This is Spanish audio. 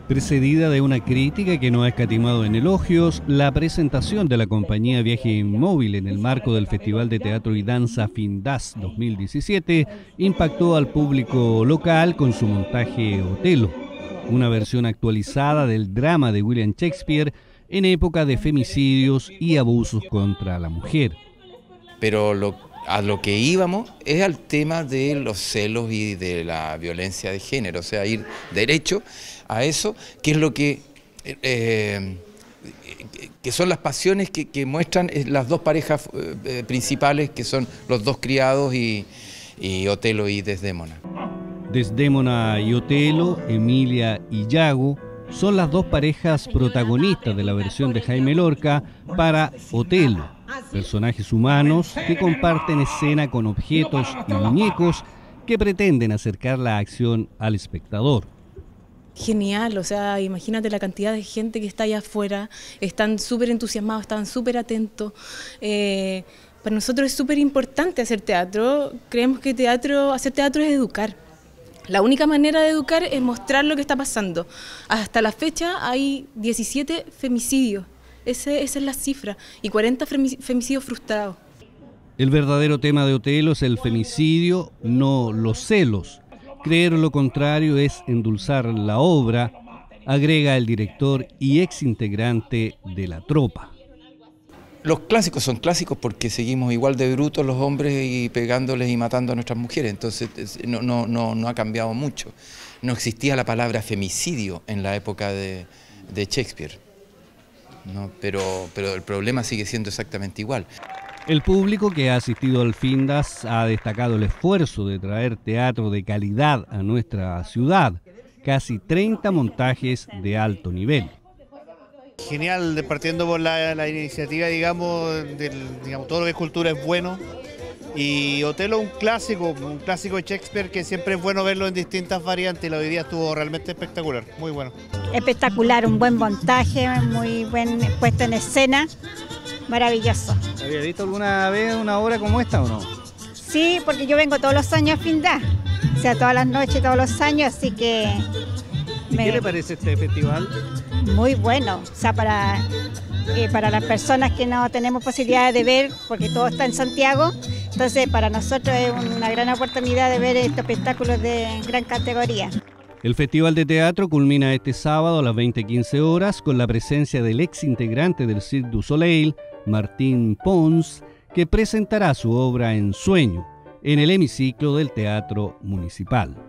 Precedida de una crítica que no ha escatimado en elogios, la presentación de la compañía Viaje Inmóvil en el marco del Festival de Teatro y Danza Findas 2017 impactó al público local con su montaje Otelo, una versión actualizada del drama de William Shakespeare en época de femicidios y abusos contra la mujer. Pero a lo que íbamos es al tema de los celos y de la violencia de género, o sea, ir derecho a eso, que es lo que son las pasiones que muestran las dos parejas principales, que son los dos criados y Otelo y Desdémona. Desdémona y Otelo, Emilia y Yago, son las dos parejas protagonistas de la versión de Jaime Lorca para Otelo, personajes humanos que comparten escena con objetos y muñecos que pretenden acercar la acción al espectador. Genial, o sea, imagínate la cantidad de gente que está allá afuera, están súper entusiasmados, están súper atentos. Para nosotros es súper importante hacer teatro, creemos que hacer teatro es educar. La única manera de educar es mostrar lo que está pasando. Hasta la fecha hay 17 femicidios, esa es la cifra, y 40 femicidios frustrados. El verdadero tema de Otelo es el femicidio, no los celos. Creer lo contrario es endulzar la obra, agrega el director y ex integrante de la tropa. Los clásicos son clásicos porque seguimos igual de brutos los hombres y pegándoles y matando a nuestras mujeres, entonces no ha cambiado mucho. No existía la palabra femicidio en la época de Shakespeare, ¿no? Pero el problema sigue siendo exactamente igual. El público que ha asistido al Findas ha destacado el esfuerzo de traer teatro de calidad a nuestra ciudad, casi 30 montajes de alto nivel. Genial, partiendo por la iniciativa, digamos, todo lo que es cultura es bueno. Y Otelo un clásico de Shakespeare que siempre es bueno verlo en distintas variantes, y la hoy día estuvo realmente espectacular, muy bueno. Espectacular, un buen montaje, muy buen puesto en escena, maravilloso. ¿Había visto alguna vez una obra como esta o no? Sí, porque yo vengo todos los años a Findas, o sea, todas las noches, todos los años, así que... ¿Y qué le parece este festival? Muy bueno, o sea, para las personas que no tenemos posibilidades de ver, porque todo está en Santiago, entonces para nosotros es una gran oportunidad de ver estos espectáculos de gran categoría. El Festival de Teatro culmina este sábado a las 20:15 horas con la presencia del ex integrante del Cirque du Soleil, Martín Pons, que presentará su obra En Sueño en el hemiciclo del Teatro Municipal.